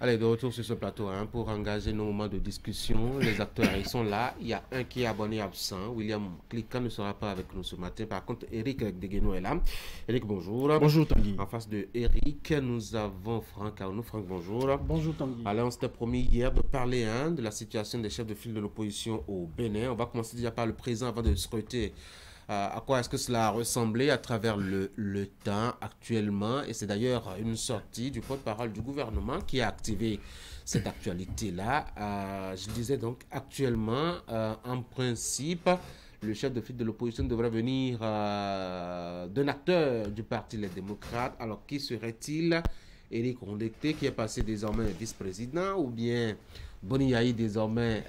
Allez, de retour sur ce plateau pour engager nos moments de discussion. Les acteurs, ils sont là. Il y a un qui est abonné absent. William Cliquant ne sera pas avec nous ce matin. Par contre, Eric Degueno est là. Eric, bonjour. Bonjour Tanguy. En face de Eric, nous avons Franck Arnaud. Franck, bonjour. Bonjour Tanguy. Alors, on s'était promis hier de parler de la situation des chefs de file de l'opposition au Bénin. On va commencer déjà par le présent avant de scruter. À quoi est-ce que cela a ressemblé à travers le temps actuellement? Et c'est d'ailleurs une sortie du porte-parole du gouvernement qui a activé cette actualité-là. Je disais donc actuellement, en principe, le chef de file de l'opposition devrait venir d'un acteur du parti Les Démocrates. Alors, qui serait-il? Éric Rondeté, qui est passé désormais vice-président, ou bien Boni Yayi, désormais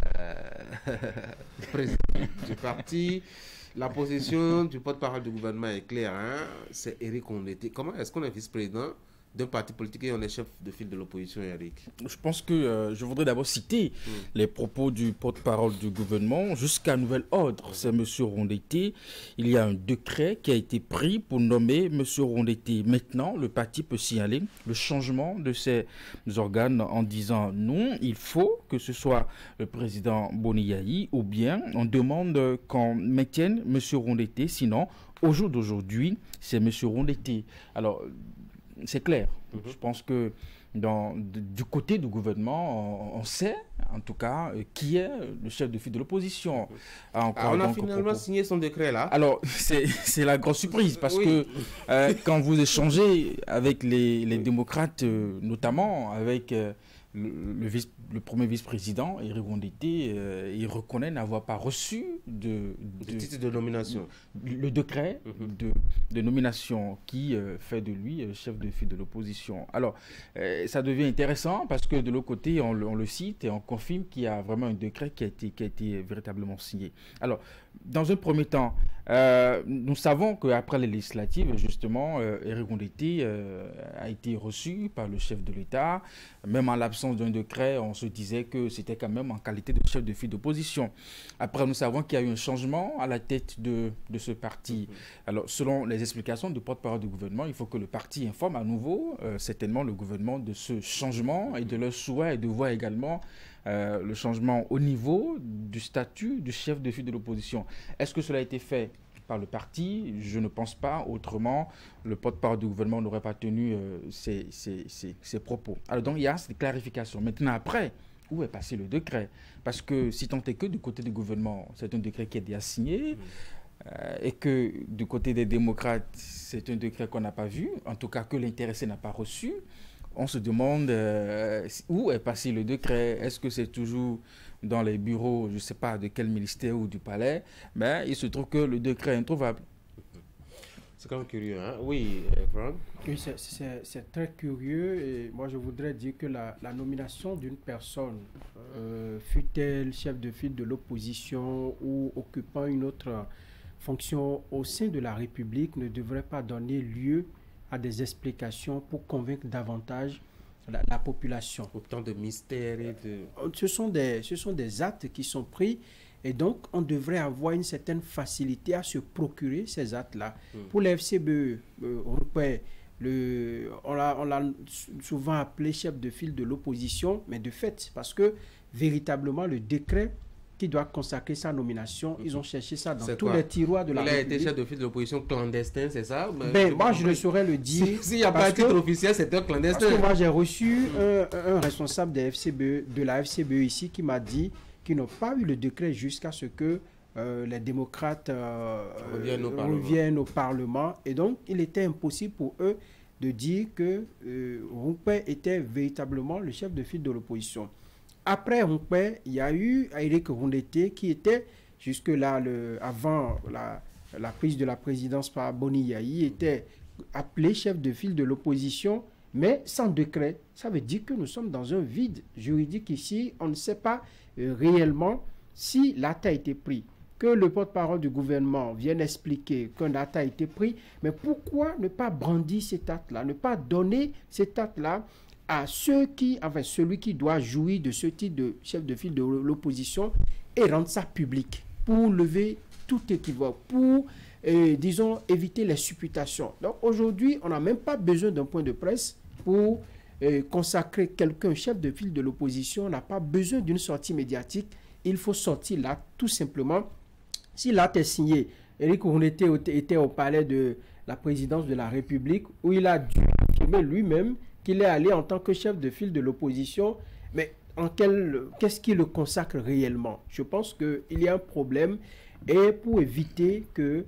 président du parti? La position du porte-parole du gouvernement est claire, c'est Éric Rondeté. Comment est-ce qu'on est vice-président d'un parti politique et on est chef de file de l'opposition, Eric? Je pense que je voudrais d'abord citer les propos du porte-parole du gouvernement. Jusqu'à nouvel ordre, c'est M. Rondeté. Il y a un décret qui a été pris pour nommer M. Rondeté. Maintenant, le parti peut signaler le changement de ses organes en disant non, il faut que ce soit le président Boni Yayi, ou bien on demande qu'on maintienne M. Rondeté. Sinon, au jour d'aujourd'hui, c'est M. Rondeté. Alors, c'est clair. Je pense que du côté du gouvernement, on sait, en tout cas, qui est le chef de file de l'opposition. On a finalement signé son décret là. Alors, c'est la grosse surprise parce que quand vous échangez avec les démocrates, notamment avec le premier vice-président, Éric Rondeté, il reconnaît n'avoir pas reçu de titre de nomination. Le décret de nomination qui fait de lui chef de file de l'opposition. Alors, ça devient intéressant parce que de l'autre côté, on le cite et on confirme qu'il y a vraiment un décret qui a été véritablement signé. Alors, dans un premier temps, nous savons qu'après les législatives, justement, Éric Rondeté a été reçu par le chef de l'État. Même en l'absence d'un décret, on se disait que c'était quand même en qualité de chef de file d'opposition. Après, nous savons qu'il y a eu un changement à la tête de ce parti. Alors, selon les explications du porte-parole du gouvernement, il faut que le parti informe à nouveau, certainement, le gouvernement de ce changement et de leur souhait et de voir également le changement au niveau du statut du chef de file de l'opposition. Est-ce que cela a été fait par le parti? Je ne pense pas. Autrement, le porte-parole du gouvernement n'aurait pas tenu ses propos. Alors donc, il y a cette clarification. Maintenant, après, où est passé le décret? Parce que si tant est que du côté du gouvernement, c'est un décret qui est déjà signé, et que du côté des démocrates, c'est un décret qu'on n'a pas vu, en tout cas que l'intéressé n'a pas reçu, on se demande où est passé le décret. Est-ce que c'est toujours dans les bureaux, je ne sais pas de quel ministère ou du palais? Mais il se trouve que le décret est introuvable. C'est quand même curieux, Oui, Franck? Oui, c'est très curieux. Et moi, je voudrais dire que la nomination d'une personne, fût-elle chef de file de l'opposition ou occupant une autre fonction au sein de la République, ne devrait pas donner lieu à des explications pour convaincre davantage la population. Autant de mystères et de... Ce sont des actes qui sont pris et donc on devrait avoir une certaine facilité à se procurer ces actes-là. Pour la FCBE, on l'a souvent appelé chef de file de l'opposition, mais de fait, parce que véritablement le décret qui doit consacrer sa nomination, ils ont cherché ça dans tous les tiroirs de la République. Il a été chef de file de l'opposition clandestin, c'est ça? Moi, je ne saurais le dire. S'il n'y a pas de titre officiel, c'est un clandestin. Parce que moi, j'ai reçu un responsable de la FCBE ici qui m'a dit qu'ils n'ont pas eu le décret jusqu'à ce que les démocrates reviennent au Parlement. Et donc, il était impossible pour eux de dire que Roumpé était véritablement le chef de file de l'opposition. Après Roumpé, il y a eu Éric Rondeté qui était jusque-là, avant la prise de la présidence par Boni Yayi, était appelé chef de file de l'opposition, mais sans décret. Ça veut dire que nous sommes dans un vide juridique ici. On ne sait pas réellement si l'acte a été pris. Que le porte-parole du gouvernement vienne expliquer qu'un acte a été pris, mais pourquoi ne pas brandir cet acte-là, ne pas donner cet acte-là à celui qui doit jouir de ce titre de chef de file de l'opposition et rendre ça public pour lever tout équivoque, pour, disons, éviter les supputations. Donc aujourd'hui, on n'a même pas besoin d'un point de presse pour consacrer quelqu'un chef de file de l'opposition n'a pas besoin d'une sortie médiatique. Il faut sortir là, tout simplement. Si l'acte est signé, Éric Rouhonete était au palais de la présidence de la République, où il a dû affirmer lui-même qu'il est allé en tant que chef de file de l'opposition. Mais qu'est-ce qui le consacre réellement? Je pense qu'il y a un problème. Et pour éviter que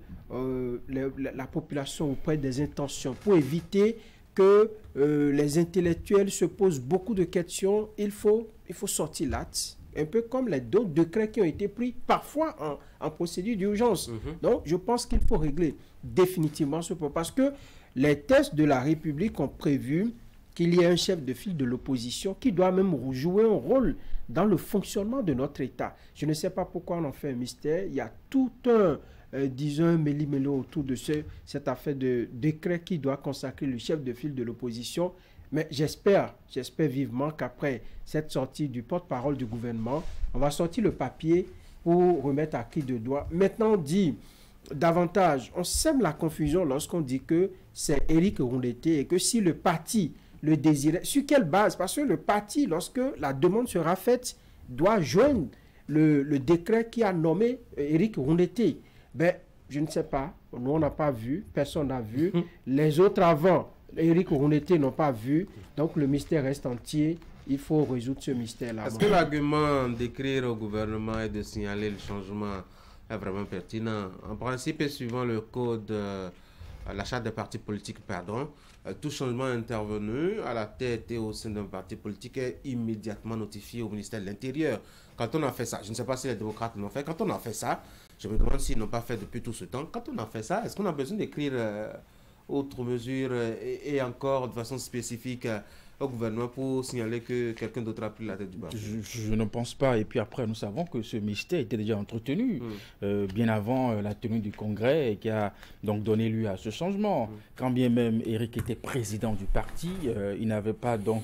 la population auprès des intentions, pour éviter que les intellectuels se posent beaucoup de questions, il faut sortir l'acte, un peu comme les d'autres décrets qui ont été pris, parfois en procédure d'urgence. Donc, je pense qu'il faut régler définitivement ce problème, parce que les textes de la République ont prévu qu'il y ait un chef de file de l'opposition qui doit même jouer un rôle dans le fonctionnement de notre État. Je ne sais pas pourquoi on en fait un mystère. Il y a tout un, disons, un méli-mélo autour de cette affaire de décret qui doit consacrer le chef de file de l'opposition. Mais j'espère vivement qu'après cette sortie du porte-parole du gouvernement, on va sortir le papier pour remettre à qui de doigt. Maintenant, on dit davantage, on sème la confusion lorsqu'on dit que c'est Éric Rouhonete et que si le parti le désirait, sur quelle base? Parce que le parti, lorsque la demande sera faite, doit joindre le décret qui a nommé Éric Rouhonete. Ben, je ne sais pas, nous on n'a pas vu, personne n'a vu, les autres avant, Éric Rouhonete n'ont pas vu, donc le mystère reste entier. Il faut résoudre ce mystère-là. Est-ce que l'argument d'écrire au gouvernement et de signaler le changement est vraiment pertinent? En principe, et suivant le code, la charte des partis politiques, pardon, tout changement intervenu à la tête et au sein d'un parti politique est immédiatement notifié au ministère de l'Intérieur. Quand on a fait ça, je ne sais pas si les démocrates l'ont fait, quand on a fait ça, je me demande s'ils n'ont pas fait depuis tout ce temps, quand on a fait ça, est-ce qu'on a besoin d'écrire autres mesures et encore de façon spécifique au gouvernement pour signaler que quelqu'un d'autre a pris la tête du bar? Je ne pense pas. Et puis après, nous savons que ce mystère était déjà entretenu bien avant la tenue du congrès et qui a donc donné lieu à ce changement. Quand bien même Éric était président du parti, il n'avait pas donc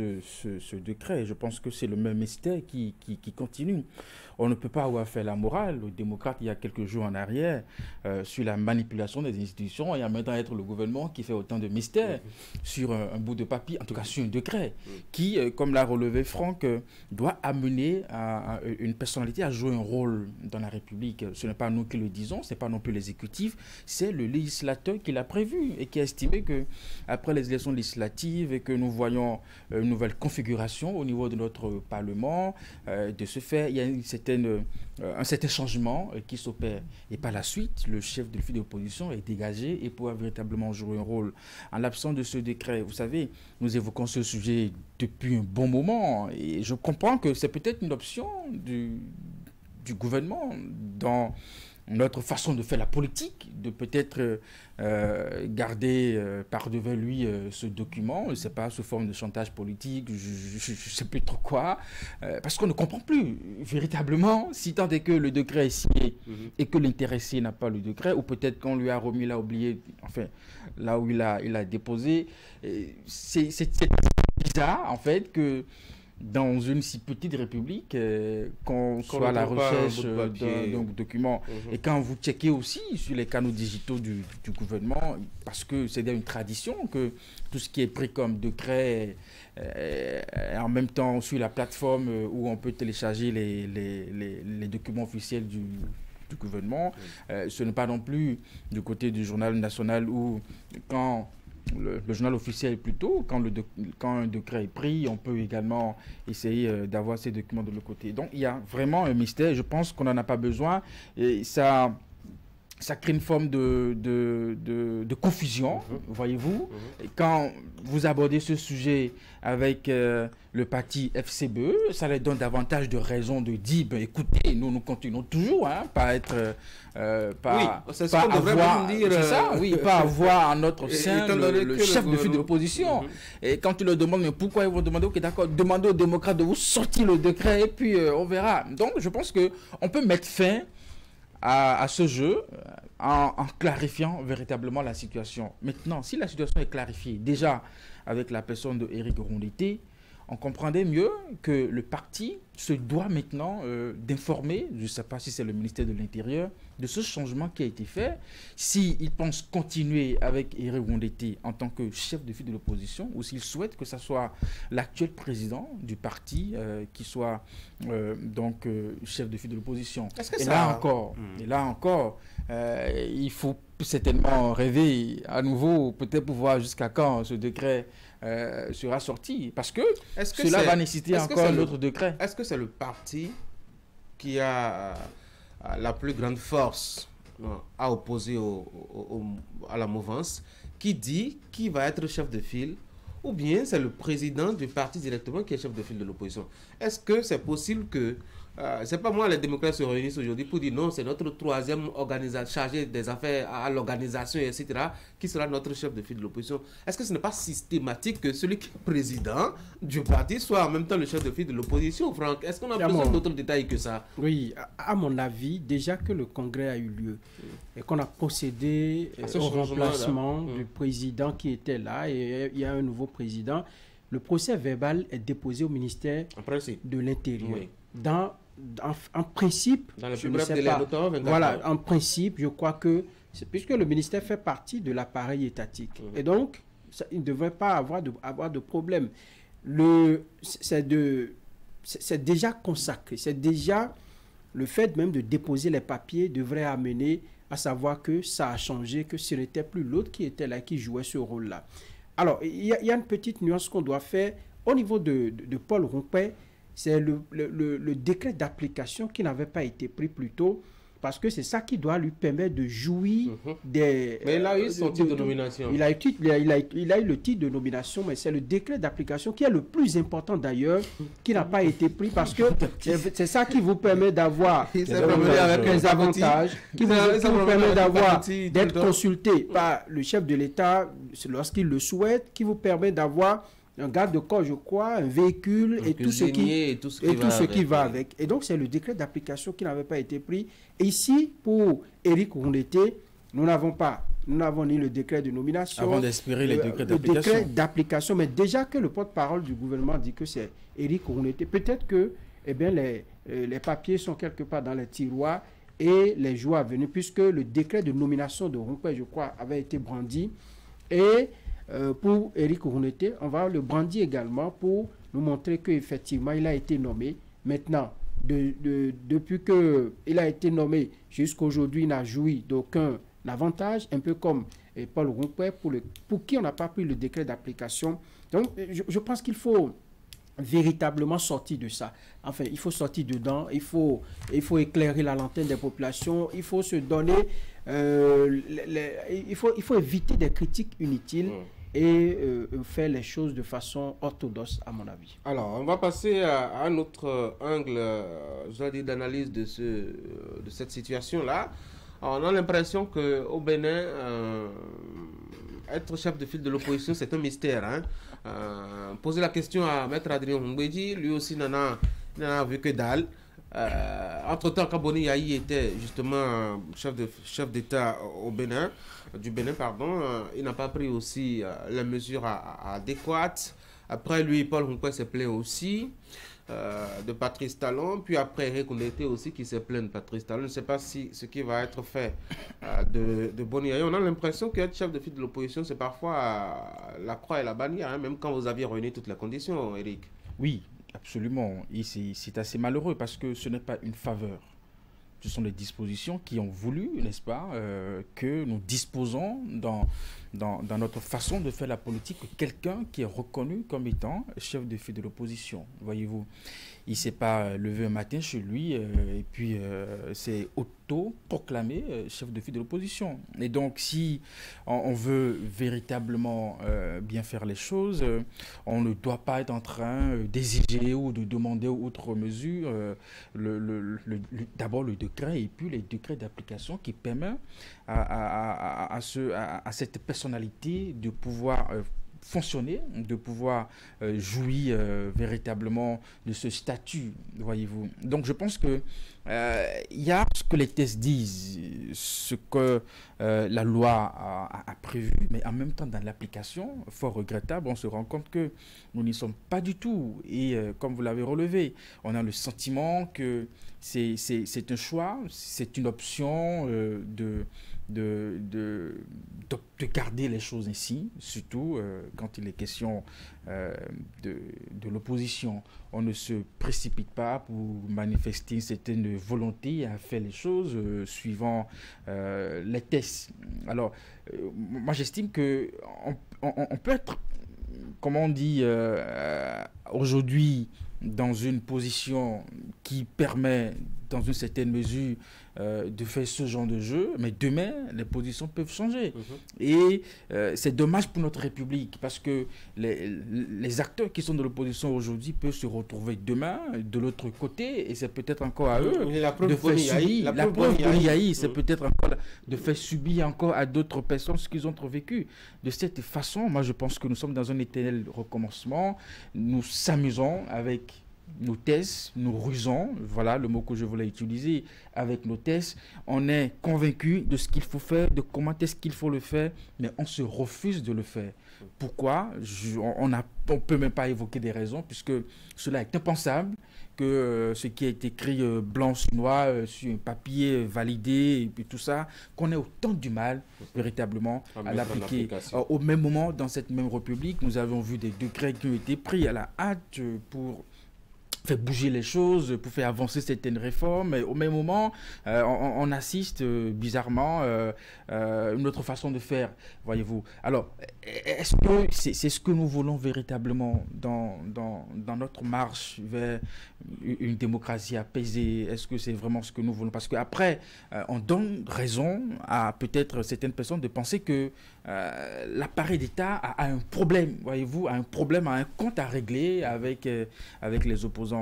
ce décret. Je pense que c'est le même mystère qui continue. On ne peut pas avoir fait la morale aux démocrates il y a quelques jours en arrière sur la manipulation des institutions et en même temps être le gouvernement qui fait autant de mystères sur un bout de papier, en tout cas sur un décret qui, comme l'a relevé Franck, doit amener une personnalité à jouer un rôle dans la République. Ce n'est pas nous qui le disons, ce n'est pas non plus l'exécutif, c'est le législateur qui l'a prévu et qui a estimé qu'après les élections législatives et que nous voyons une nouvelle configuration au niveau de notre Parlement, de ce fait, il y a un certain changement qui s'opère. Et par la suite, le chef de file d'opposition est dégagé et pourra véritablement jouer un rôle. En l'absence de ce décret, vous savez, nous évoquons ce sujet depuis un bon moment et je comprends que c'est peut-être une option du gouvernement dans notre façon de faire la politique, de peut-être garder par-devant lui ce document, je ne sais pas, sous forme de chantage politique, je ne sais plus trop quoi, parce qu'on ne comprend plus véritablement, si tant est que le décret est signé et que l'intéressé n'a pas le décret, ou peut-être qu'on lui a remis, l'a oublié, enfin, là où il a déposé. C'est bizarre, en fait, que dans une si petite république, qu'on soit à la recherche d'un document. Et quand vous checkez aussi sur les canaux digitaux du gouvernement, parce que c'est une tradition que tout ce qui est pris comme décret, en même temps sur la plateforme où on peut télécharger les documents officiels du gouvernement, ce n'est pas non plus du côté du journal national où quand le journal officiel plutôt, quand un décret est pris, on peut également essayer d'avoir ces documents de l'autre côté. Donc il y a vraiment un mystère, je pense qu'on n'en a pas besoin et ça crée une forme de confusion, voyez-vous. Et quand vous abordez ce sujet avec le parti FCBE, ça leur donne davantage de raisons de dire, ben, écoutez, nous continuons toujours, pas être... pas avoir en notre sein le chef de file de l'opposition. Et quand tu leur demandes, mais pourquoi ils vont demander, ok, d'accord, demandez aux démocrates de vous sortir le décret et puis on verra. Donc je pense qu'on peut mettre fin à ce jeu en clarifiant véritablement la situation. Maintenant, si la situation est clarifiée, déjà avec la personne de Éric Rouhonete, on comprendrait mieux que le parti se doit maintenant d'informer, je ne sais pas si c'est le ministère de l'Intérieur, de ce changement qui a été fait. S'il pense continuer avec Éric Rondeté en tant que chef de file de l'opposition, ou s'il souhaite que ce soit l'actuel président du parti qui soit donc chef de file de l'opposition. Et là encore, il faut certainement rêver à nouveau, peut-être pour voir jusqu'à quand ce décret sera sorti, parce que cela va nécessiter encore un autre décret. Est-ce que c'est le parti qui a la plus grande force à opposer à la mouvance, qui dit qui va être chef de file, ou bien c'est le président du parti directement qui est chef de file de l'opposition? Est-ce que c'est possible que c'est pas moi, les démocrates se réunissent aujourd'hui pour dire non, c'est notre troisième organisateur chargé des affaires à l'organisation, etc., qui sera notre chef de file de l'opposition? Est-ce que ce n'est pas systématique que celui qui est président du parti soit en même temps le chef de file de l'opposition, Franck? Est-ce qu'on a besoin d'autres détails que ça? Oui, à mon avis, déjà que le congrès a eu lieu et qu'on a procédé au remplacement du président qui était là, et il y a un nouveau président, le procès verbal est déposé au ministère de l'Intérieur. Oui. En principe, dans le plus bref délai de temps, 24 voilà, heures. En principe, je crois que, puisque le ministère fait partie de l'appareil étatique, et donc, il ne devrait pas avoir de problème. C'est déjà consacré, c'est déjà le fait même de déposer les papiers devrait amener à savoir que ça a changé, que ce n'était plus l'autre qui était là, qui jouait ce rôle-là. Alors, il y a une petite nuance qu'on doit faire au niveau de Paul Rompé. C'est le décret d'application qui n'avait pas été pris plus tôt, parce que c'est ça qui doit lui permettre de jouir des... Mais il a eu son titre de nomination. Il a eu le titre de nomination, mais c'est le décret d'application qui est le plus important d'ailleurs, qui n'a pas été pris, parce que c'est ça qui vous permet d'avoir des avantages, qui vous permet d'être consulté par le chef de l'État lorsqu'il le souhaite, qui vous permet d'avoir un garde-corps, je crois, un véhicule et tout ce qui va avec. Et donc, c'est le décret d'application qui n'avait pas été pris. Et ici, pour Éric Rondeté, nous n'avons ni le décret de nomination, avant d'espérer le décret d'application. Mais déjà que le porte-parole du gouvernement dit que c'est Éric Rondeté, peut-être que les papiers sont quelque part dans les tiroirs et les jours à venir, puisque le décret de nomination de Rompé, je crois, avait été brandi. Et pour Éric Rondeté, on va le brandir également pour nous montrer qu'effectivement, il a été nommé. Maintenant, depuis qu'il a été nommé jusqu'à aujourd'hui, il n'a joui d'aucun avantage, un peu comme Paul Rompé, pour qui on n'a pas pris le décret d'application. Donc, je pense qu'il faut véritablement sortir de ça. Enfin, il faut sortir dedans, il faut éclairer la lanterne des populations, il faut se donner... il faut éviter des critiques inutiles et faire les choses de façon orthodoxe, à mon avis. Alors, on va passer à un autre angle, d'analyse de cette situation-là. On a l'impression qu'au Bénin, être chef de file de l'opposition, c'est un mystère. Hein? Poser la question à Maître Adrien Hongbeji, lui aussi n'en a vu que dalle. Entre-temps, Kaboni Yahi était justement chef d'État du Bénin, il n'a pas pris aussi les mesures adéquates. Après lui, Paul Rompé s'est plaint aussi de Patrice Talon, puis après Éric Rondeté aussi qui s'est plaint de Patrice Talon. Je ne sais pas si ce qui va être fait de Boni Yahi. On a l'impression qu'être chef de file de l'opposition, c'est parfois la croix et la bannière, hein, même quand vous aviez réuni toutes les conditions, Éric. Oui. Absolument. Et c'est assez malheureux parce que ce n'est pas une faveur. Ce sont des dispositions qui ont voulu, n'est-ce pas, que nous disposons dans notre façon de faire la politique, quelqu'un qui est reconnu comme étant chef de file de l'opposition. Voyez-vous, il ne s'est pas levé un matin chez lui et puis c'est auto-proclamé chef de file de l'opposition. Et donc, si on veut véritablement bien faire les choses, on ne doit pas être en train d'exiger ou de demander outre mesure d'abord le décret et puis les décrets d'application qui permettent à cette personnalité de pouvoir fonctionner, de pouvoir jouir véritablement de ce statut, voyez-vous. Donc je pense que il y a ce que les tests disent, ce que la loi a prévu, mais en même temps, dans l'application, fort regrettable, on se rend compte que nous n'y sommes pas du tout. Et comme vous l'avez relevé, on a le sentiment que c'est un choix, c'est une option de garder les choses ainsi, surtout quand il est question de l'opposition. On ne se précipite pas pour manifester une certaine volonté à faire les choses suivant les tests. Alors, moi j'estime qu'on peut être, comme on dit aujourd'hui, dans une position qui permet, dans une certaine mesure, de faire ce genre de jeu, mais demain, les positions peuvent changer. Et c'est dommage pour notre République, parce que les acteurs qui sont de l'opposition aujourd'hui peuvent se retrouver demain de l'autre côté, et c'est peut-être encore à eux de faire subir. La preuve c'est peut-être encore de faire subir encore à d'autres personnes ce qu'ils ont trop vécu. De cette façon, moi je pense que nous sommes dans un éternel recommencement. Nous s'amusons avec nos thèses, nous rusons, voilà le mot que je voulais utiliser, avec nos thèses. On est convaincu de ce qu'il faut faire, de comment est-ce qu'il faut le faire, mais on se refuse de le faire. Pourquoi? On ne peut même pas évoquer des raisons, puisque cela est impensable, que ce qui a été écrit blanc sur noir, sur un papier validé, et puis tout ça, qu'on ait autant du mal, véritablement, à l'appliquer. Au même moment, dans cette même République, nous avons vu des décrets qui ont été pris à la hâte pour faire bouger les choses, pour faire avancer certaines réformes. Et au même moment, on assiste bizarrement à une autre façon de faire, voyez-vous. Alors, est-ce que c'est ce que nous voulons véritablement dans notre marche vers une démocratie apaisée? Est-ce que c'est vraiment ce que nous voulons? Parce qu'après, on donne raison à peut-être certaines personnes de penser que l'appareil d'État a un problème, voyez-vous, a un compte à régler avec les opposants.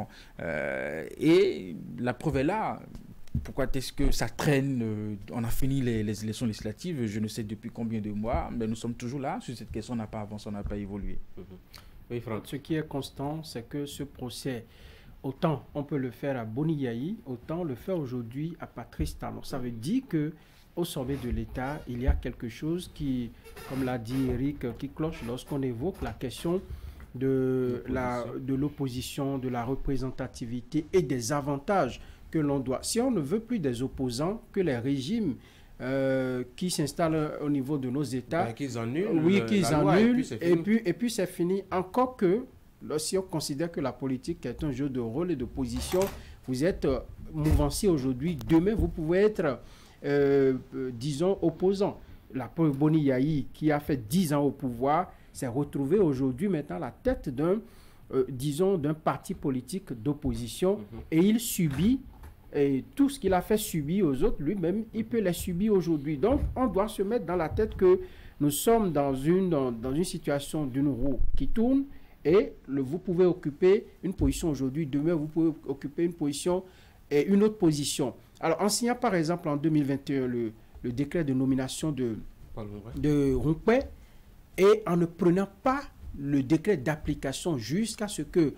Et la preuve est là. Pourquoi est-ce que ça traîne? On a fini les élections législatives, je ne sais depuis combien de mois, mais nous sommes toujours là. Sur cette question, on n'a pas avancé, on n'a pas évolué. Oui, Franck. Ce qui est constant, c'est que ce procès, autant on peut le faire à Boni Yayi, autant le faire aujourd'hui à Patrice Talon. Ça veut dire que au sommet de l'État, il y a quelque chose qui, comme l'a dit Eric, qui cloche lorsqu'on évoque la question de l'opposition, de la représentativité et des avantages que l'on doit. Si on ne veut plus des opposants, que les régimes qui s'installent au niveau de nos États, qu'ils annulent, oui, qu'ils annulent, et puis c'est fini. Encore que, si on considère que la politique est un jeu de rôle et de position, vous êtes mouvancier aujourd'hui, demain vous pouvez être, disons, opposant. La preuve, Boni Yayi, qui a fait 10 ans au pouvoir, s'est retrouvé aujourd'hui maintenant à la tête d'un, disons, d'un parti politique d'opposition, et il subit tout ce qu'il a fait subir aux autres, lui-même, il peut les subir aujourd'hui. Donc, on doit se mettre dans la tête que nous sommes dans une situation d'une roue qui tourne, et vous pouvez occuper une position aujourd'hui, demain vous pouvez occuper une position et une autre position. Alors, en signant par exemple en 2021 le décret de nomination de Rumpé, et en ne prenant pas le décret d'application jusqu'à ce que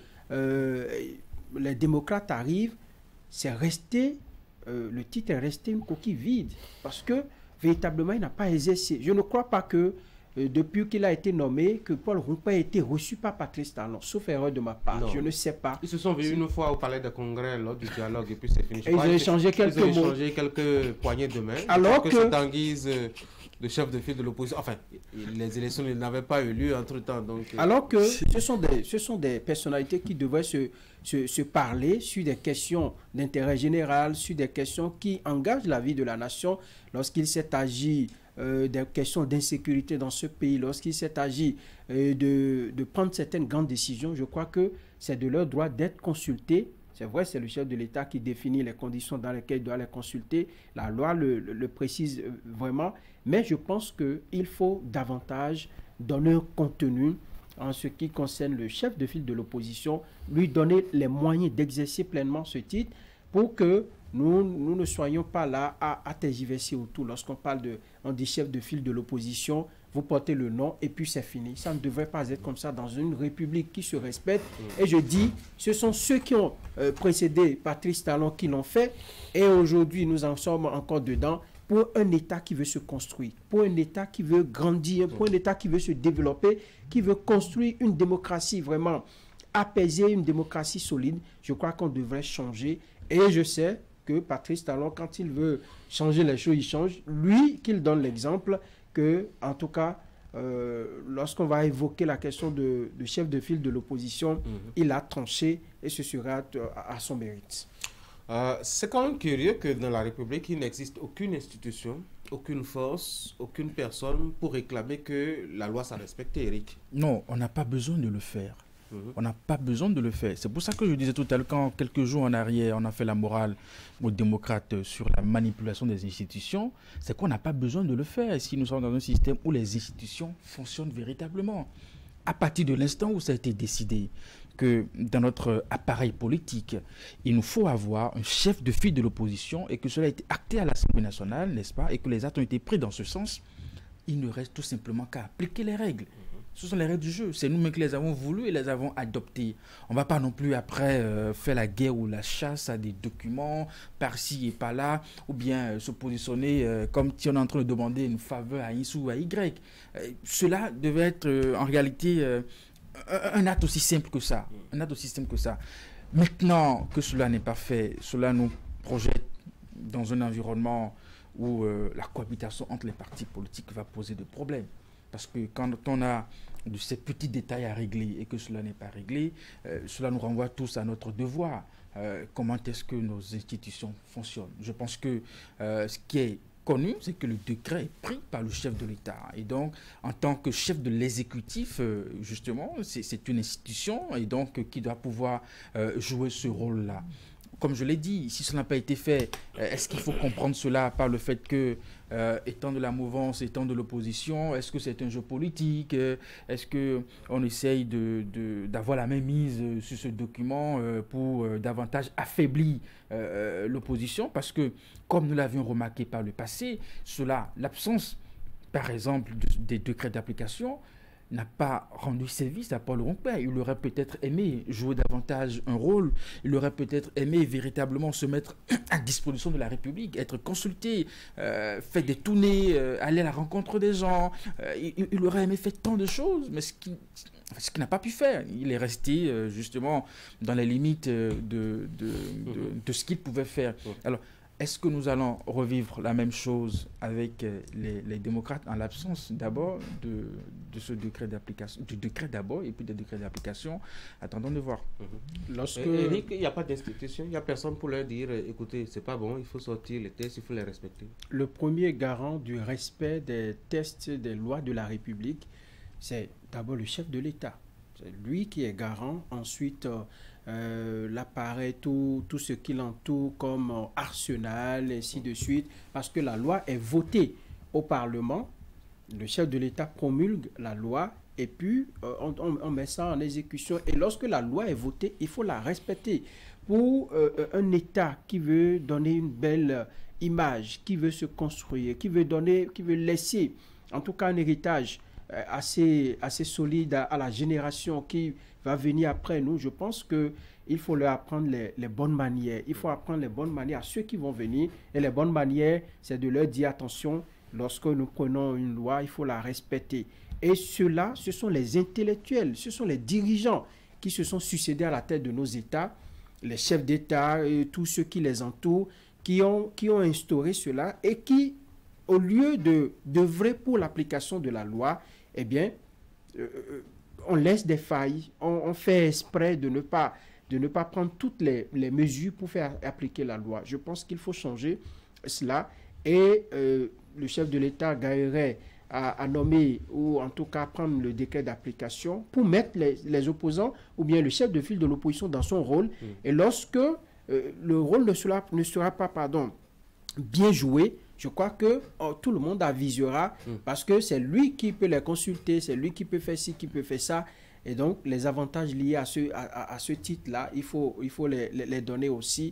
les démocrates arrivent, c'est resté, le titre est resté une coquille vide, parce que véritablement il n'a pas exercé. Je ne crois pas que depuis qu'il a été nommé, que Paul Rumpé a été reçu par Patrice Talon, sauf erreur de ma part, je ne sais pas. Ils se sont vus une fois au palais de congrès lors du dialogue et puis c'est fini. Et ils ont échangé quelques mots. Ils ont échangé quelques poignées de main. Alors que c'est en guise de chef de file de l'opposition. Enfin, les élections n'avaient pas eu lieu entre-temps. Donc, alors que ce sont des personnalités qui devraient se parler sur des questions d'intérêt général, sur des questions qui engagent la vie de la nation lorsqu'il s'est agi des questions d'insécurité dans ce pays, lorsqu'il s'est agi de prendre certaines grandes décisions. Je crois que c'est de leur droit d'être consultés. C'est vrai, c'est le chef de l'État qui définit les conditions dans lesquelles il doit les consulter. La loi le précise vraiment. Mais je pense qu'il faut davantage donner un contenu en ce qui concerne le chef de file de l'opposition, lui donner les moyens d'exercer pleinement ce titre pour que nous ne soyons pas là à tergiverser autour. Lorsqu'on parle on dit chef de file de l'opposition, vous portez le nom et puis c'est fini. Ça ne devrait pas être comme ça dans une république qui se respecte. Et je dis, ce sont ceux qui ont précédé Patrice Talon qui l'ont fait et aujourd'hui nous en sommes encore dedans. pour un État qui veut se construire, pour un État qui veut grandir, pour un État qui veut se développer, qui veut construire une démocratie vraiment apaisée, une démocratie solide, je crois qu'on devrait changer. Et je sais que Patrice Talon, quand il veut changer les choses, il change. Lui, qu'il donne l'exemple que, en tout cas, lorsqu'on va évoquer la question de chef de file de l'opposition, il a tranché et ce sera à son mérite. C'est quand même curieux que dans la République, il n'existe aucune institution, aucune force, aucune personne pour réclamer que la loi soit respectée, Eric. Non, on n'a pas besoin de le faire. On n'a pas besoin de le faire. C'est pour ça que je disais tout à l'heure, quand quelques jours en arrière, on a fait la morale aux démocrates sur la manipulation des institutions, c'est qu'on n'a pas besoin de le faire si nous sommes dans un système où les institutions fonctionnent véritablement. À partir de l'instant où ça a été décidé que dans notre appareil politique, il nous faut avoir un chef de file de l'opposition et que cela a été acté à l'Assemblée nationale, n'est-ce pas, et que les actes ont été pris dans ce sens, il ne reste tout simplement qu'à appliquer les règles. Ce sont les règles du jeu. C'est nous-mêmes qui les avons voulues et les avons adoptées. On ne va pas non plus après faire la guerre ou la chasse à des documents par-ci et par-là, ou bien se positionner comme si on est en train de demander une faveur à X ou à Y. Cela devait être en réalité un acte aussi simple que ça. Un acte aussi simple que ça. Maintenant que cela n'est pas fait, cela nous projette dans un environnement où la cohabitation entre les partis politiques va poser des problèmes. Parce que quand on a de ces petits détails à régler et que cela n'est pas réglé, cela nous renvoie tous à notre devoir. Comment est-ce que nos institutions fonctionnent? Je pense que ce qui est connu, c'est que le décret est pris par le chef de l'État. Et donc, en tant que chef de l'exécutif, justement, c'est une institution et donc qui doit pouvoir jouer ce rôle-là. Comme je l'ai dit, si cela n'a pas été fait, est-ce qu'il faut comprendre cela par le fait que, étant de la mouvance, étant de l'opposition, est-ce que c'est un jeu politique? Est-ce qu'on essaye d'avoir la même mise sur ce document pour davantage affaiblir l'opposition? Parce que, comme nous l'avions remarqué par le passé, l'absence, par exemple, des décrets d'application, n'a pas rendu service à Paul Rompin. Il aurait peut-être aimé jouer davantage un rôle, il aurait peut-être aimé véritablement se mettre à disposition de la République, être consulté, faire des tournées, aller à la rencontre des gens. Il aurait aimé faire tant de choses, mais ce qu'il n'a pas pu faire. Il est resté justement dans les limites de ce qu'il pouvait faire. Alors, est-ce que nous allons revivre la même chose avec les démocrates en l'absence d'abord de ce décret d'application, du décret d'abord et puis des décrets d'application? Attendons de voir. Eric, il n'y a pas d'institution, il n'y a personne pour leur dire écoutez, c'est pas bon, il faut sortir les tests, il faut les respecter. Le premier garant du respect des tests des lois de la République, c'est d'abord le chef de l'État. C'est lui qui est garant. Ensuite, l'appareil, tout ce qui l'entoure comme arsenal, ainsi de suite, parce que la loi est votée au Parlement, le chef de l'État promulgue la loi et puis on met ça en exécution. Et lorsque la loi est votée, il faut la respecter. Pour un État qui veut donner une belle image, qui veut se construire, qui veut laisser en tout cas un héritage assez solide à la génération qui va venir après nous, je pense qu'il faut leur apprendre les bonnes manières. Il faut apprendre les bonnes manières à ceux qui vont venir. Et les bonnes manières, c'est de leur dire attention, lorsque nous prenons une loi, il faut la respecter. Et ceux-là, ce sont les intellectuels, ce sont les dirigeants qui se sont succédés à la tête de nos États, les chefs d'État, et tous ceux qui les entourent, qui ont instauré cela et qui, au lieu d'œuvrer pour l'application de la loi, eh bien, on laisse des failles, on fait exprès de ne pas prendre toutes les mesures pour faire appliquer la loi. Je pense qu'il faut changer cela et le chef de l'État gagnerait à nommer ou en tout cas prendre le décret d'application pour mettre les opposants ou bien le chef de file de l'opposition dans son rôle. Et lorsque le rôle ne sera pas bien joué, je crois que tout le monde avisera parce que c'est lui qui peut les consulter, c'est lui qui peut faire ci, qui peut faire ça. Et donc, les avantages liés à ce titre-là, il faut les donner aussi.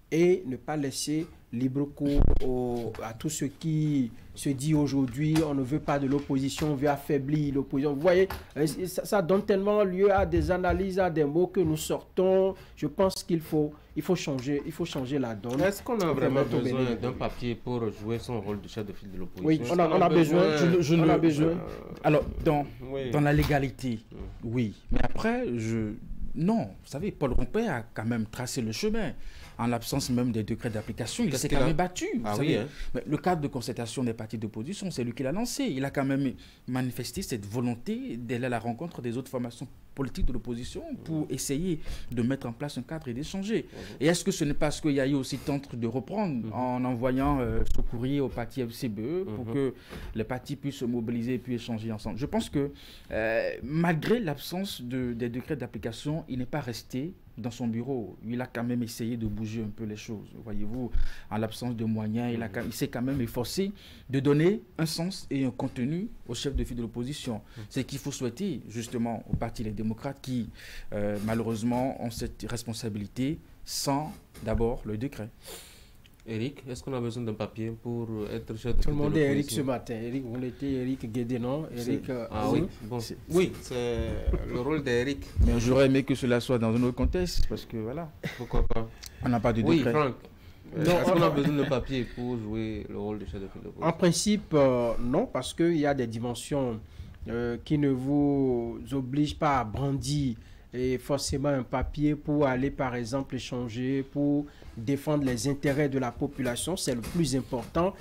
et ne pas laisser libre cours à tout ce qui se dit aujourd'hui, on ne veut pas de l'opposition, on veut affaiblir l'opposition. Vous voyez, ça donne tellement lieu à des analyses, à des mots que nous sortons. Je pense qu'il faut changer la donne. Est-ce qu'on a vraiment besoin d'un papier pour jouer son rôle de chef de file de l'opposition? Oui, on a besoin. On a besoin. Alors, dans la légalité, oui. Mais après, non. Vous savez, Paul Rompé a quand même tracé le chemin. En l'absence même des décrets d'application, il s'est quand même battu. Mais le cadre de concertation des partis d'opposition, c'est lui qui l'a lancé. Il a quand même manifesté cette volonté d'aller à la rencontre des autres formations politiques de l'opposition pour essayer de mettre en place un cadre et d'échanger. Et est-ce que ce n'est pas parce qu'il y a eu aussi tente de reprendre en envoyant ce courrier au parti FCBE pour que les partis puissent se mobiliser et puis échanger ensemble? Je pense que malgré l'absence des décrets d'application, il n'est pas resté dans son bureau. Il a quand même essayé de bouger un peu les choses. Voyez-vous, en l'absence de moyens, il s'est quand même efforcé de donner un sens et un contenu au chef de file de l'opposition. C'est qu'il faut souhaiter justement au parti Les Démocrates qui, malheureusement, ont cette responsabilité sans d'abord le décret. Eric, est-ce qu'on a besoin d'un papier pour être chef de file de l'opposition? Tout le monde est Eric ce matin. Eric, vous l'étiez, Eric Guédénon. Eric, oui, bon. Oui, c'est le rôle d'Eric. Mais j'aurais aimé que cela soit dans un autre contexte, parce que voilà. Pourquoi pas? On n'a pas de décret. Oui, Franck. Est-ce qu'on a besoin de papier pour jouer le rôle de chef de file de l'opposition? En principe, non, parce qu'il y a des dimensions qui ne vous obligent pas à brandir et forcément un papier pour aller, par exemple, échanger, pour défendre les intérêts de la population, c'est le plus important.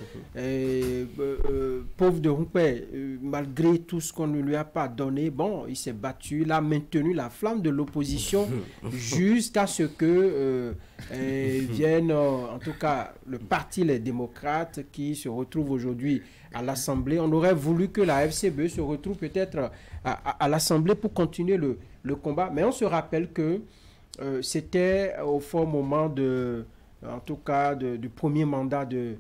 Pauvre de Rompé, malgré tout ce qu'on ne lui a pas donné, bon, il s'est battu, il a maintenu la flamme de l'opposition jusqu'à ce que vienne, en tout cas, le parti Les Démocrates qui se retrouve aujourd'hui à l'Assemblée. On aurait voulu que la FCBE se retrouve peut-être à l'Assemblée pour continuer le combat, mais on se rappelle que c'était au fort moment en tout cas, du premier mandat de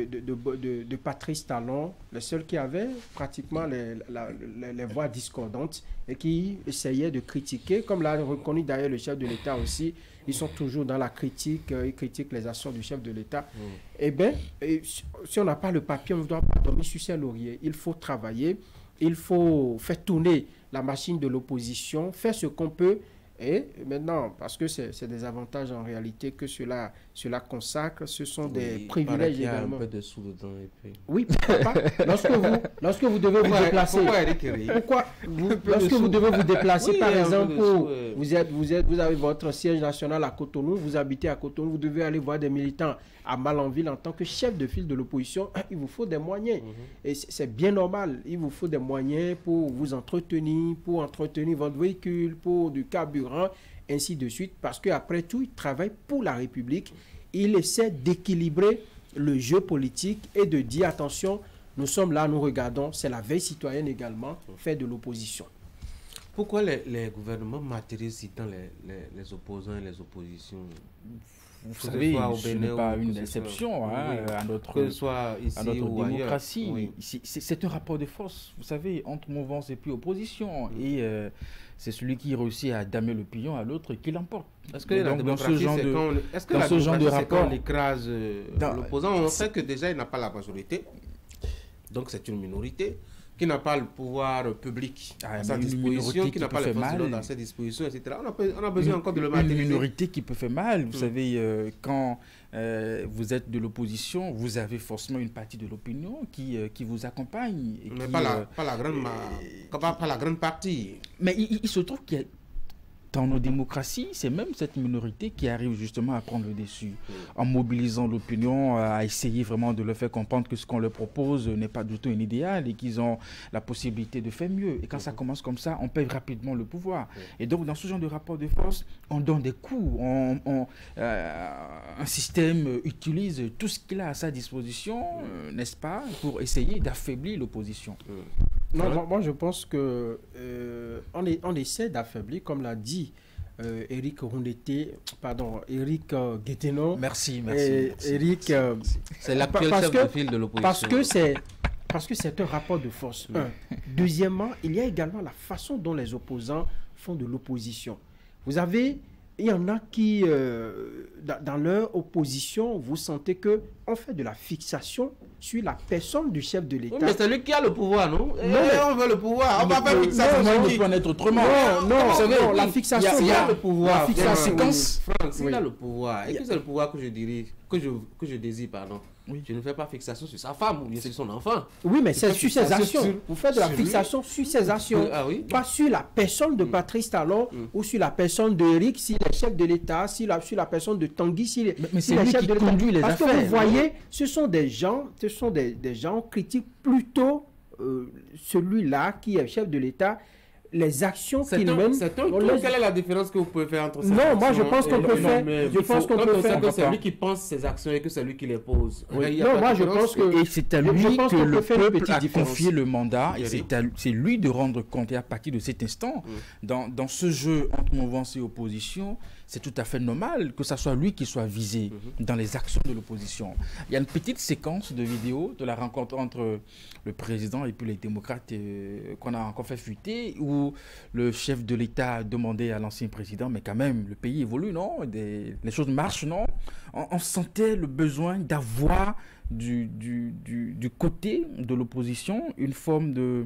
Patrice Talon, le seul qui avait pratiquement les voix discordantes et qui essayait de critiquer, comme l'a reconnu d'ailleurs le chef de l'État aussi. Ils sont toujours dans la critique, ils critiquent les actions du chef de l'État. Eh bien, si on n'a pas le papier, on ne doit pas dormir sur ses lauriers. Il faut travailler, il faut faire tourner la machine de l'opposition, faire ce qu'on peut. Et maintenant, parce que c'est des avantages en réalité que cela consacre, ce sont des privilèges également. Il y a un peu de sous dedans. Et puis... Oui, pourquoi pas. Lorsque vous devez vous déplacer, lorsque vous devez vous déplacer, par exemple, vous avez votre siège national à Cotonou, vous habitez à Cotonou, vous devez aller voir des militants à Malanville en tant que chef de file de l'opposition, il vous faut des moyens. Et c'est bien normal, il vous faut des moyens pour vous entretenir, pour entretenir votre véhicule, pour du carburant, ainsi de suite, parce qu'après tout, il travaille pour la République. Il essaie d'équilibrer le jeu politique et de dire, attention, nous sommes là, nous regardons, c'est la veille citoyenne également, fait de l'opposition. Pourquoi les gouvernements martyrisent si tant les opposants et les oppositions? Vous savez, ce n'est pas une exception à notre démocratie. Oui. C'est un rapport de force, vous savez, entre mouvance et puis opposition. Et c'est celui qui réussit à damer le pion à l'autre qui l'emporte. Est-ce que la démocratie, c'est quand on écrase l'opposant, on sait que déjà il n'a pas la majorité, donc c'est une minorité qui n'a pas le pouvoir public à sa disposition, qui n'a pas les forces de l'ordre à sa disposition, etc. On a besoin encore de le matérialiser. Une minorité qui peut faire mal. Vous savez, quand vous êtes de l'opposition, vous avez forcément une partie de l'opinion qui vous accompagne. Mais pas la grande partie. Mais il se trouve qu'il y a dans nos démocraties, c'est même cette minorité qui arrive justement à prendre le dessus, en mobilisant l'opinion, à essayer vraiment de leur faire comprendre que ce qu'on leur propose n'est pas du tout un idéal et qu'ils ont la possibilité de faire mieux. Et quand ça commence comme ça, on perd rapidement le pouvoir. Et donc, dans ce genre de rapport de force, on donne des coups, un système utilise tout ce qu'il a à sa disposition, n'est-ce pas, pour essayer d'affaiblir l'opposition. Non, moi je pense que on essaie d'affaiblir, comme l'a dit Eric Guéthénon. Merci. Eric, c'est l'actuel chef de file de l'opposition. Parce que c'est un rapport de force. Deuxièmement, il y a également la façon dont les opposants font de l'opposition. Vous avez il y en a qui, dans leur opposition, vous sentez qu'on fait de la fixation sur la personne du chef de l'État. Oui, mais c'est lui qui a le pouvoir, non? Non, on veut le pouvoir. On va faire fixation. Non, il peut en être autrement. Non, la fixation, il y a le pouvoir. La fixation, Franck, s'il a le pouvoir, et que c'est le pouvoir que je désire, pardon. Oui. Je ne fais pas fixation sur sa femme ou bien sur son enfant. Oui, mais c'est sur ses actions. Vous faites de la fixation sur ses actions. Ah oui? Pas sur la personne de Patrice Talon ou sur la personne d'Éric, s'il est chef de l'État, sur la personne de Tanguy, s'il est chef de l'État. Conduit les Parce affaires. que vous voyez, ce sont des gens critiquent plutôt celui-là qui est chef de l'État, les actions qu'il mène. Quelle est la différence que vous pouvez faire entre ces actions? Non, moi je pense qu'on peut faire. Je pense qu'on peut faire. C'est lui qui pense ses actions et que c'est lui qui les pose. Non, moi je pense que. Et c'est à lui que le peuple a différence. confié le mandat. Et c'est lui de rendre compte. Et à partir de cet instant, dans ce jeu entre mouvance et opposition, c'est tout à fait normal que ce soit lui qui soit visé dans les actions de l'opposition. Il y a une petite séquence de vidéo de la rencontre entre le président et puis les démocrates qu'on a encore fait fuiter, où le chef de l'État a demandé à l'ancien président, mais quand même, le pays évolue, non? Les choses marchent, non? On sentait le besoin d'avoir du côté de l'opposition une forme de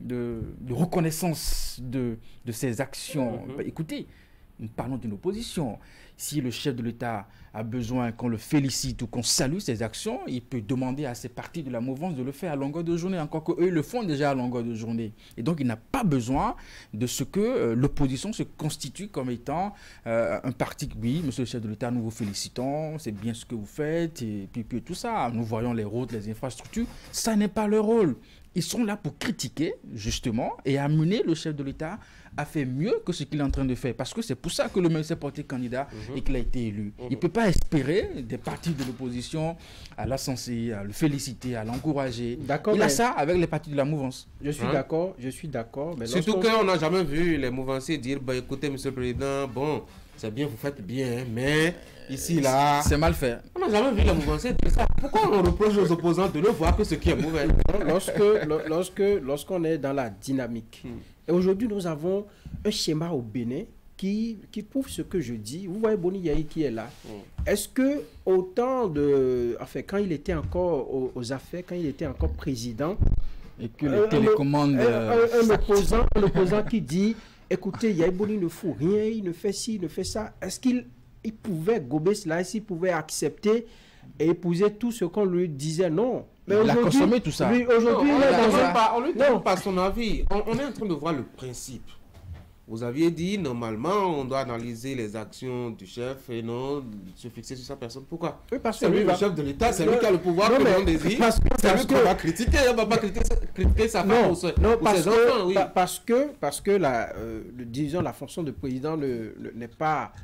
reconnaissance de ces actions. Écoutez, nous parlons d'une opposition. Si le chef de l'État a besoin qu'on le félicite ou qu'on salue ses actions, il peut demander à ses partis de la mouvance de le faire à longueur de journée, encore qu'eux le font déjà à longueur de journée. Et donc, il n'a pas besoin de ce que l'opposition se constitue comme étant un parti. Oui, monsieur le chef de l'État, nous vous félicitons, c'est bien ce que vous faites, et puis tout ça. Nous voyons les routes, les infrastructures. Ça n'est pas leur rôle. Ils sont là pour critiquer, justement, et amener le chef de l'État à faire mieux que ce qu'il est en train de faire. Parce que c'est pour ça que le monsieur s'est porté candidat et qu'il a été élu. Il ne peut pas espérer des partis de l'opposition à l'ascenser, à le féliciter, à l'encourager. Il a ça avec les partis de la mouvance. Je suis d'accord. Surtout qu'on n'a jamais vu les mouvanciers dire, bah, écoutez, monsieur le président, bon, c'est bien, vous faites bien, mais ici, là... C'est mal fait. On n'a jamais vu les mouvanciers dire ça. Pourquoi on reproche aux opposants de ne voir que ce qui est mauvais? Lorsqu'on est dans la dynamique, et aujourd'hui nous avons un schéma au Bénin qui prouve ce que je dis. Vous voyez Boni Yahi qui est là. Est-ce que autant de... Enfin, quand il était encore aux affaires, quand il était encore président... Et que les télécommandes... Un opposant qui dit... Écoutez, Yahi Boni ne fout rien, il ne fait ci, il ne fait ça. Est-ce qu'il pouvait gober cela? Est-ce qu'il pouvait accepter et épouser tout ce qu'on lui disait? Non. Mais il a consommé tout ça. Aujourd'hui, on ne lui demande pas son avis. On est en train de voir le principe. Vous aviez dit, normalement, on doit analyser les actions du chef et non se fixer sur sa personne. Pourquoi? C'est lui le chef de l'État, c'est lui qui a le pouvoir que l'on désire. C'est lui qu'on va critiquer. On ne va pas critiquer sa femme ou ses enfants. Oui. Parce que disons, la fonction de président n'est pas...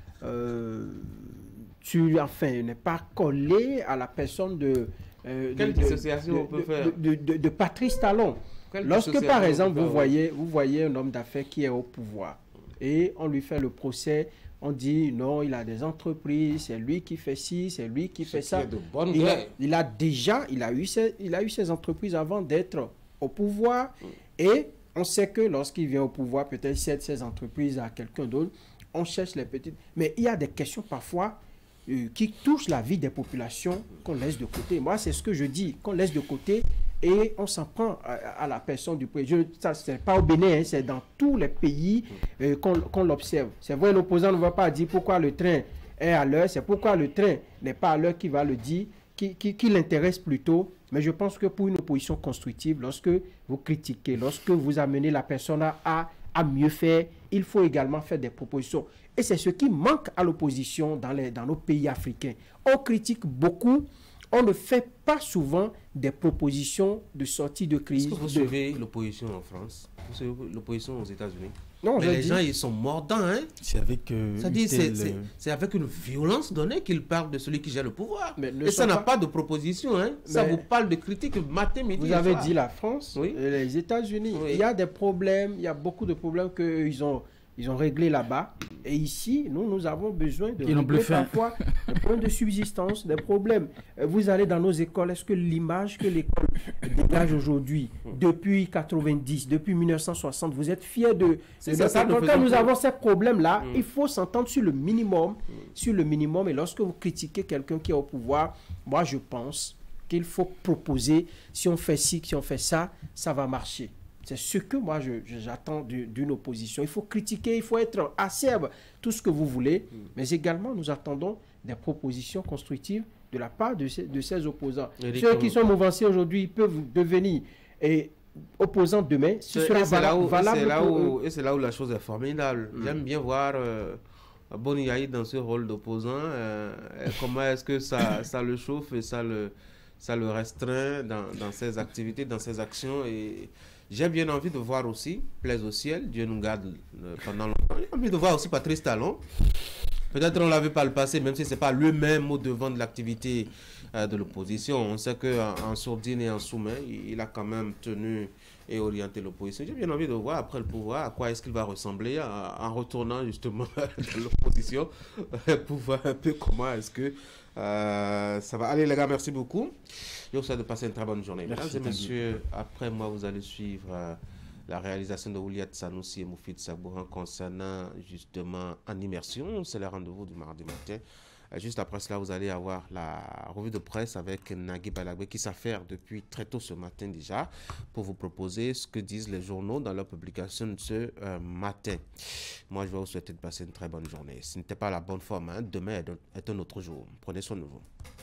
n'est pas collée à la personne de... Quelle dissociation on peut faire de Patrice Talon. Lorsque, par exemple, vous voyez un homme d'affaires qui est au pouvoir et on lui fait le procès, on dit non, il a des entreprises, c'est lui qui fait ci, c'est lui qui fait ça. Il a eu ses entreprises avant d'être au pouvoir et on sait que lorsqu'il vient au pouvoir, peut-être il cède ses entreprises à quelqu'un d'autre. On cherche les petites. Mais il y a des questions parfois qui touchent la vie des populations qu'on laisse de côté. Moi, c'est ce que je dis, qu'on laisse de côté et on s'en prend à la personne du président. Ça, c'est pas au Bénin, hein, c'est dans tous les pays qu'on l'observe. C'est vrai, l'opposant ne va pas dire pourquoi le train est à l'heure, c'est pourquoi le train n'est pas à l'heure qui va le dire, qui l'intéresse plutôt. Mais je pense que pour une opposition constructive, lorsque vous critiquez, lorsque vous amenez la personne à mieux faire, il faut également faire des propositions. Et c'est ce qui manque à l'opposition dans nos pays africains. On critique beaucoup, on ne fait pas souvent des propositions de sortie de crise. Est-ce que vous suivez l'opposition en France? Vous suivez l'opposition aux États-Unis? Non, mais les gens, ils sont mordants, hein? C'est avec... c'est avec une violence donnée qu'ils parlent de celui qui gère le pouvoir. Et ça n'a pas de proposition, hein? Ça vous parle de critiques matin, midi. Vous avez dit la France, oui. Les États-Unis. Oui. Il y a des problèmes, il y a beaucoup de problèmes qu'ils ont Ils ont réglé là-bas. Et ici, nous avons besoin de régler parfois des problèmes de subsistance, des problèmes. Vous allez dans nos écoles, est-ce que l'image que l'école dégage aujourd'hui, depuis 90, depuis 1960, vous êtes fiers de ça? Donc, quand nous avons ces problèmes-là, il faut s'entendre sur le minimum. Sur le minimum. Et lorsque vous critiquez quelqu'un qui est au pouvoir, moi, je pense qu'il faut proposer, si on fait ci, si on fait ça, ça va marcher. C'est ce que moi, j'attends d'une opposition. Il faut critiquer, il faut être acerbe, tout ce que vous voulez. Mais également, nous attendons des propositions constructives de la part de ces opposants. Ceux qui sont mouvanciers aujourd'hui peuvent devenir opposants demain. Ce sera valable. Et c'est là où la chose est formidable. J'aime bien voir Boni Yaï dans ce rôle d'opposant. Comment est-ce que ça le chauffe et ça le restreint dans ses activités, dans ses actions. Et j'ai bien envie de voir aussi, plaise au ciel, Dieu nous garde pendant longtemps. J'ai envie de voir aussi Patrice Talon. Peut-être on ne l'avait pas le passé, même si ce n'est pas le même au devant de l'activité de l'opposition. On sait qu'en sourdine et en sous-main, il a quand même tenu et orienté l'opposition. J'ai bien envie de voir après le pouvoir à quoi est-ce qu'il va ressembler en retournant justement dans l'opposition pour voir un peu comment est-ce que ça va. Allez les gars, merci beaucoup. Je vous souhaite de passer une très bonne journée. Mesdames et messieurs, après moi, vous allez suivre la réalisation de Ouliat Sanoussi et Moufid Sabouran concernant justement en immersion. C'est le rendez-vous du mardi matin. Juste après cela, vous allez avoir la revue de presse avec Nagui Balagbe qui s'affaire depuis très tôt ce matin déjà pour vous proposer ce que disent les journaux dans leur publication de ce matin. Moi, je vais vous souhaiter de passer une très bonne journée. Ce n'était pas la bonne forme, hein. Demain est un autre jour. Prenez soin de vous.